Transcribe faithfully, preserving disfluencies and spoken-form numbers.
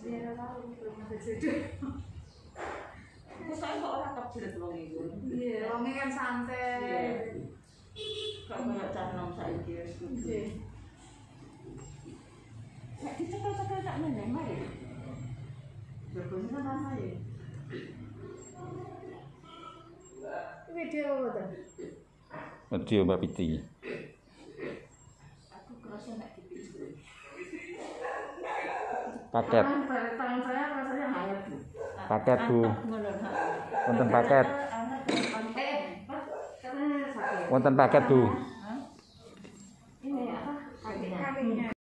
Iya, tahu belum ada jodoh. Terus saya kok orang kebelet wong iku. Iya, wong kan santai. Kok kayak cah nom saiki wis kudu. Nggih. Nek dicekel-cekel tak meneh mari. Berbunyi kan rasane. Video apa tuh? Video Mbak Piti. Aku kerasa nek dipikir. Paket. Tangan saya rasanya hangat, Bu. Paket, Bu. Ngono, ha. Wonten paket. Eh, karena sakit. Wonten paket, Bu.